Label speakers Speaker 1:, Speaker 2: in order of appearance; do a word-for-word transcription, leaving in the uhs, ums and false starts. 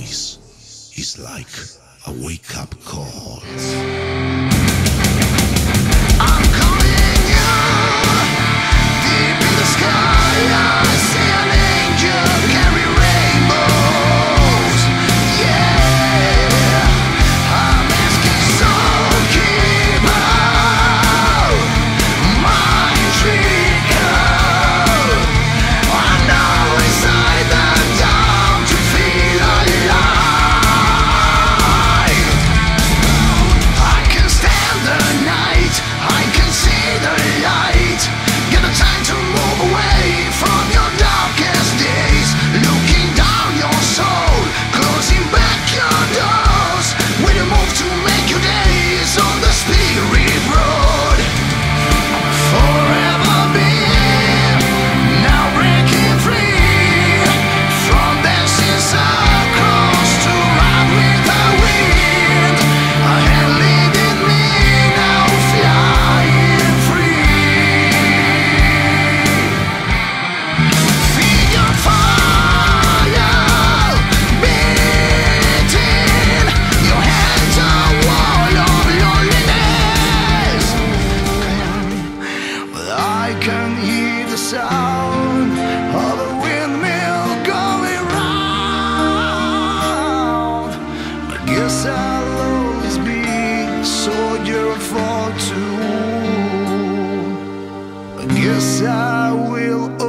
Speaker 1: voice is like a wake-up call.
Speaker 2: I'm calling you deep in the sky. I see an angel carry rainbows. Yeah, I'm asking, so keep out my trigger. I know inside the dark to feel alive. I can stand the night, I can see the light. Get the time to move away from your darkest days. Looking down your soul, closing back your doors. When you move to make your days on the spirit road. Forever being, now breaking free from dancing circles to ride with the wind. A hand leading me, now flying free. Feel your fire beating, your hands a wall of loneliness. But I can hear the sound of a windmill going round. I guess I'll always be a soldier of fortune. I guess I will